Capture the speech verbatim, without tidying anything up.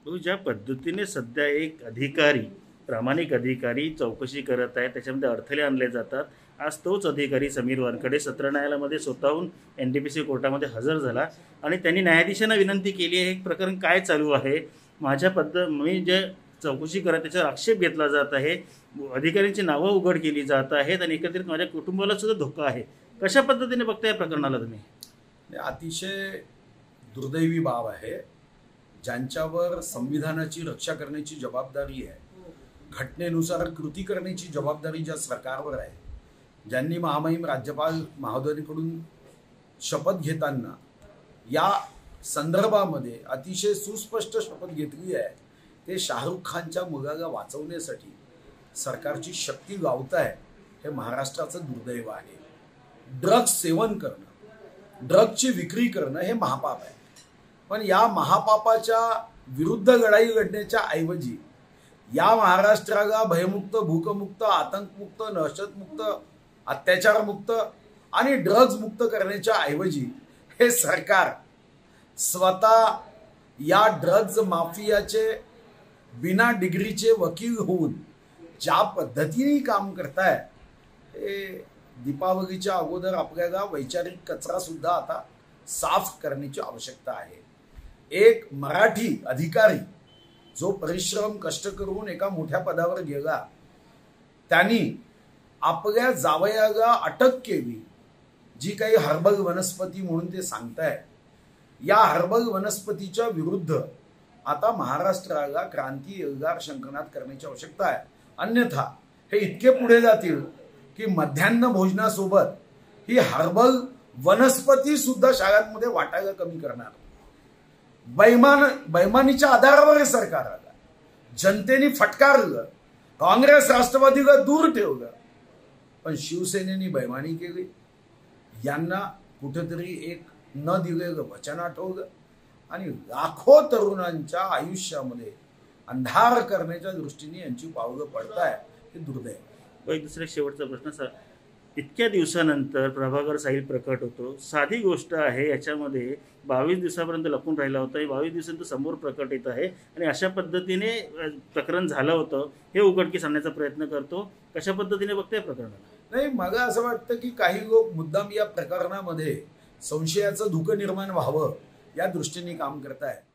तो ज्या पद्धतीने सध्या एक अधिकारी, प्रामाणिक अधिकारी चौकशी करत आहे, त्याच्यामध्ये अडथळे आणले जातात. आज तोच अधिकारी समीर वानखडे सत्र न्यायालयामध्ये स्वतःहून एन डी पी सी कोर्टामध्ये हजर झाला आणि त्यांनी न्यायाधीशांना विनंती केली आहे, हे प्रकरण काय चालू आहे, माझ्या पद्ध मी जे चौकशी करत त्याच्यावर आक्षेप घेतला जात आहे, अधिकाऱ्यांची नावं उघड केली जात आहेत आणि एकत्रित माझ्या कुटुंबाला सुद्धा धोका आहे. कशा पद्धतीने बघताय या प्रकरणाला तुम्ही? अतिशय दुर्दैवी बाब आहे. ज्यांच्यावर संविधानाची रक्षा करण्याची जबाबदारी आहे, घटनेनुसार कृती करण्याची जबाबदारी ज्या सरकारवर आहे, ज्यांनी महामहिम राज्यपाल महोदयांकडून शपथ घेताना या संदर्भामध्ये अतिशय सुस्पष्ट शपथ घेतली आहे, ते शाहरुख खानच्या मुलाला वाचवण्यासाठी सरकारची शक्ती गावत आहे. हे महाराष्ट्राचं दुर्दैव आहे. ड्रग्ज सेवन करणं, ड्रग्जची विक्री करणं हे महापाप आहे. पण या महापापाच्या विरुद्ध लढाई लढण्याच्या ऐवजी या महाराष्ट्राला भयमुक्त, भूकमुक्त, आतंकमुक्त, दहशतमुक्त, अत्याचारमुक्त आणि ड्रग्ज मुक्त करण्याच्या ऐवजी हे सरकार स्वतः या ड्रग्ज माफियाचे बिना डिग्रीचे वकील होऊन ज्या पद्धतीने काम करताय, हे दीपावलीच्या अगोदर आपल्याला वैचारिक कचरा सुद्धा आता साफ करण्याची आवश्यकता आहे. एक मराठी अधिकारी जो परिश्रम कष्ट करून एका मोठ्या पदावर गेला, त्यांनी आपल्या जावयाला अटक केली, जी काही हर्बल वनस्पती म्हणून ते सांगताय, या हर्बल वनस्पतीच्या विरुद्ध आता महाराष्ट्राला क्रांती एल्गार शंखनाद करण्याची आवश्यकता आहे. अन्यथा हे इतके पुढे जातील की मध्यान्ह भोजनासोबत ही हर्बल वनस्पती सुद्धा शाळांमध्ये वाटायला कमी करणार. बैमान बैमानीच्या आधारावर हे सरकार आलं. जनतेने फटकारलं, काँग्रेस राष्ट्रवादीला दूर ठेवलं, पण शिवसेनेने बैमानी केली. यांना कुठेतरी एक न दिलेलं वचन आठवलं आणि लाखो तरुणांच्या आयुष्यामध्ये अंधार करण्याच्या दृष्टीने यांची पावलं पडताय. हे दुर्दैव. एक दुसरा शेवटचा प्रश्न सर, इतक्या दिवसानंतर प्रभाकर साहिल प्रकट होतो. साधी गोष्ट आहे, याच्यामध्ये बावीस दिवसापर्यंत लपून राहिला होता, बावीस दिवसांत समोर प्रकट येत आहे आणि अशा पद्धतीने प्रकरण झालं होतं हे उघडकीस आणण्याचा प्रयत्न करतो. कशा पद्धतीने बघताय प्रकरणाला? नाही, मला असं वाटतं की काही लोक मुद्दाम या प्रकरणामध्ये संशयाचं धुकं निर्माण व्हावं या दृष्टीने काम करताय.